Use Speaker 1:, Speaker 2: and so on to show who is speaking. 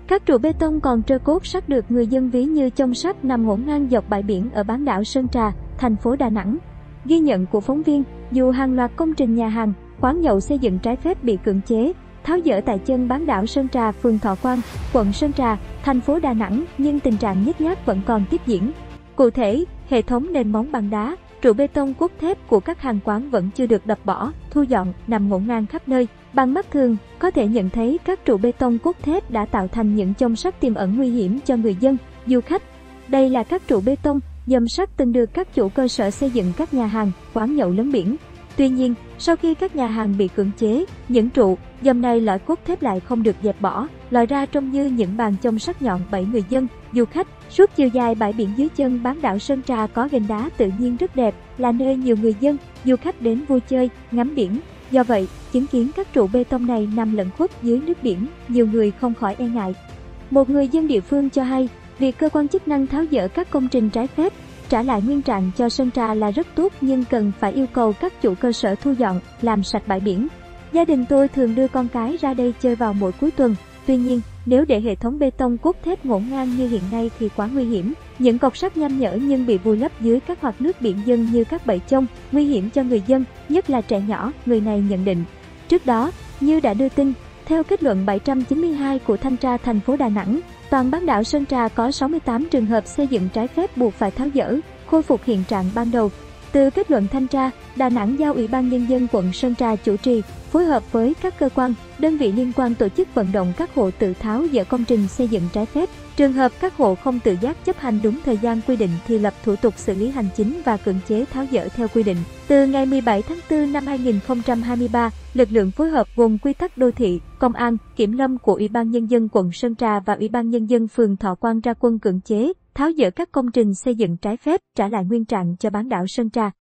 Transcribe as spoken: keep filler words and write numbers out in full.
Speaker 1: Các trụ bê tông còn trơ cốt sắt được người dân ví như chông sắt nằm ngổn ngang dọc bãi biển ở bán đảo Sơn Trà, thành phố Đà Nẵng. Ghi nhận của phóng viên, dù hàng loạt công trình nhà hàng, quán nhậu xây dựng trái phép bị cưỡng chế, tháo dỡ tại chân bán đảo Sơn Trà, phường Thọ Quang, quận Sơn Trà, thành phố Đà Nẵng, nhưng tình trạng nhếch nhác vẫn còn tiếp diễn. Cụ thể, hệ thống nền móng bằng đá, trụ bê tông cốt thép của các hàng quán vẫn chưa được đập bỏ, thu dọn, nằm ngổn ngang khắp nơi. Bằng mắt thường, có thể nhận thấy các trụ bê tông cốt thép đã tạo thành những chông sắt tiềm ẩn nguy hiểm cho người dân, du khách. Đây là các trụ bê tông, dầm sắt từng được các chủ cơ sở xây dựng các nhà hàng, quán nhậu lấn biển. Tuy nhiên, sau khi các nhà hàng bị cưỡng chế, những trụ, dầm này lõi cốt thép lại không được dẹp bỏ, lòi ra trông như những bàn chông sắt nhọn bẫy người dân, du khách. Suốt chiều dài bãi biển dưới chân bán đảo Sơn Trà có ghềnh đá tự nhiên rất đẹp, là nơi nhiều người dân, du khách đến vui chơi, ngắm biển. Do vậy, chứng kiến các trụ bê tông này nằm lẩn khuất dưới nước biển, nhiều người không khỏi e ngại. Một người dân địa phương cho hay, việc cơ quan chức năng tháo dỡ các công trình trái phép, trả lại nguyên trạng cho Sơn Trà là rất tốt, nhưng cần phải yêu cầu các chủ cơ sở thu dọn, làm sạch bãi biển. Gia đình tôi thường đưa con cái ra đây chơi vào mỗi cuối tuần. Tuy nhiên, nếu để hệ thống bê tông cốt thép ngổn ngang như hiện nay thì quá nguy hiểm. Những cọc sắt nham nhở nhưng bị vùi lấp dưới các hoạt nước biển dân như các bẫy chông, nguy hiểm cho người dân, nhất là trẻ nhỏ, người này nhận định. Trước đó, như đã đưa tin, theo kết luận bảy trăm chín mươi hai của Thanh tra thành phố Đà Nẵng, toàn bán đảo Sơn Trà có sáu mươi tám trường hợp xây dựng trái phép buộc phải tháo dỡ, khôi phục hiện trạng ban đầu. Từ kết luận thanh tra, Đà Nẵng giao Ủy ban Nhân dân quận Sơn Trà chủ trì, phối hợp với các cơ quan, đơn vị liên quan tổ chức vận động các hộ tự tháo dỡ công trình xây dựng trái phép. Trường hợp các hộ không tự giác chấp hành đúng thời gian quy định thì lập thủ tục xử lý hành chính và cưỡng chế tháo dỡ theo quy định. Từ ngày mười bảy tháng tư năm hai nghìn không trăm hai mươi ba, lực lượng phối hợp gồm quy tắc đô thị, công an, kiểm lâm của Ủy ban Nhân dân quận Sơn Trà và Ủy ban Nhân dân phường Thọ Quang ra quân cưỡng chế, tháo dỡ các công trình xây dựng trái phép, trả lại nguyên trạng cho bán đảo Sơn Trà.